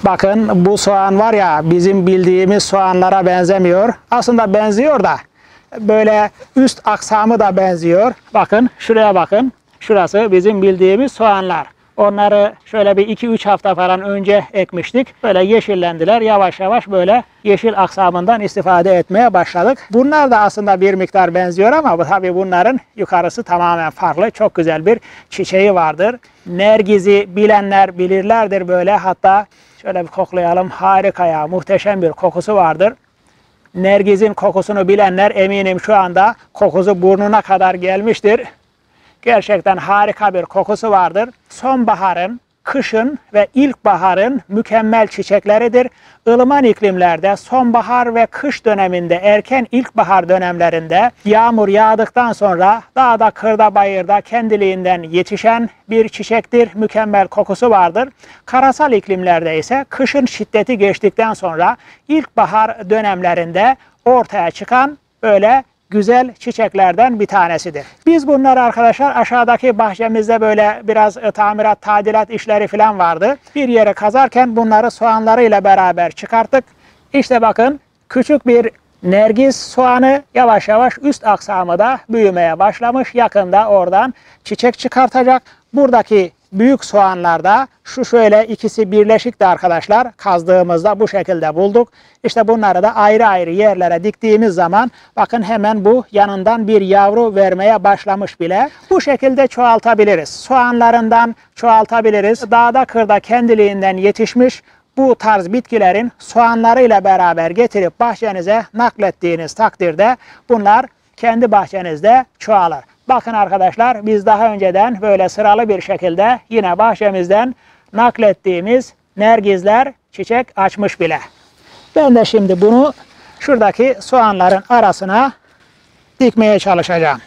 Bakın bu soğan var ya, bizim bildiğimiz soğanlara benzemiyor. Aslında benziyor da böyle üst aksamı da benziyor. Bakın şuraya bakın. Şurası bizim bildiğimiz soğanlar. Onları şöyle bir 2-3 hafta falan önce ekmiştik. Böyle yeşillendiler. Yavaş yavaş böyle yeşil aksamından istifade etmeye başladık. Bunlar da aslında bir miktar benziyor ama tabii bunların yukarısı tamamen farklı. Çok güzel bir çiçeği vardır. Nergizi bilenler bilirlerdir böyle. Hatta şöyle bir koklayalım. Harika ya, muhteşem bir kokusu vardır. Nergizin kokusunu bilenler eminim şu anda kokusu burnuna kadar gelmiştir. Gerçekten harika bir kokusu vardır. Sonbaharın, kışın ve ilkbaharın mükemmel çiçekleridir. Ilıman iklimlerde sonbahar ve kış döneminde, erken ilkbahar dönemlerinde yağmur yağdıktan sonra dağda, kırda, bayırda kendiliğinden yetişen bir çiçektir. Mükemmel kokusu vardır. Karasal iklimlerde ise kışın şiddeti geçtikten sonra ilkbahar dönemlerinde ortaya çıkan böyle güzel çiçeklerden bir tanesidir. Biz bunları arkadaşlar aşağıdaki bahçemizde böyle biraz tamirat, tadilat işleri falan vardı. Bir yere kazarken bunları soğanlarıyla beraber çıkarttık. İşte bakın küçük bir nergis soğanı yavaş yavaş üst aksamı da büyümeye başlamış. Yakında oradan çiçek çıkartacak. Buradaki büyük soğanlarda şu şöyle ikisi birleşikti arkadaşlar. Kazdığımızda bu şekilde bulduk. İşte bunları da ayrı ayrı yerlere diktiğimiz zaman bakın hemen bu yanından bir yavru vermeye başlamış bile. Bu şekilde çoğaltabiliriz. Soğanlarından çoğaltabiliriz. Dağda, kırda kendiliğinden yetişmiş bu tarz bitkilerin soğanlarıyla beraber getirip bahçenize naklettiğiniz takdirde bunlar kendi bahçenizde çoğalır. Bakın arkadaşlar, biz daha önceden böyle sıralı bir şekilde yine bahçemizden naklettiğimiz nergizler çiçek açmış bile. Ben de şimdi bunu şuradaki soğanların arasına dikmeye çalışacağım.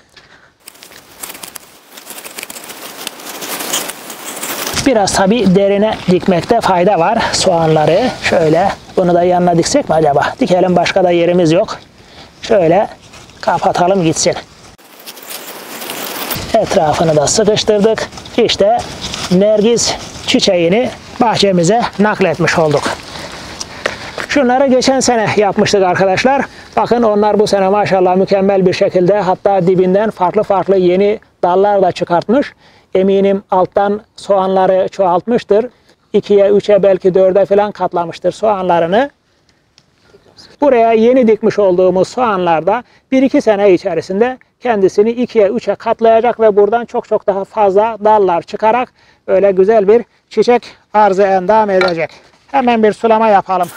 Biraz tabi derine dikmekte fayda var soğanları. Şöyle bunu da yanına diksek mi acaba? Dikelim, başka da yerimiz yok. Şöyle kapatalım gitsin. Etrafını da sıkıştırdık. İşte nergis çiçeğini bahçemize nakletmiş olduk. Şunları geçen sene yapmıştık arkadaşlar. Bakın onlar bu sene maşallah mükemmel bir şekilde, hatta dibinden farklı farklı yeni dallar da çıkartmış. Eminim alttan soğanları çoğaltmıştır. 2'ye, 3'e belki 4'e falan katlamıştır soğanlarını. Buraya yeni dikmiş olduğumuz soğanlarda 1-2 sene içerisinde kendisini 2'ye 3'e katlayacak ve buradan çok çok daha fazla dallar çıkarak öyle güzel bir çiçek arzı endam edecek. Hemen bir sulama yapalım.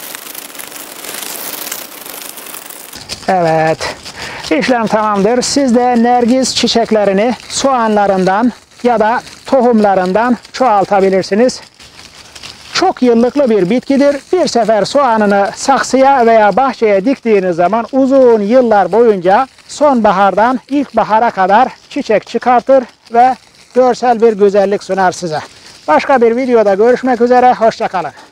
Evet, işlem tamamdır. Siz de nergis çiçeklerini soğanlarından ya da tohumlarından çoğaltabilirsiniz. Çok yıllıklı bir bitkidir. Bir sefer soğanını saksıya veya bahçeye diktiğiniz zaman uzun yıllar boyunca sonbahardan ilkbahara kadar çiçek çıkartır ve görsel bir güzellik sunar size. Başka bir videoda görüşmek üzere. Hoşça kalın.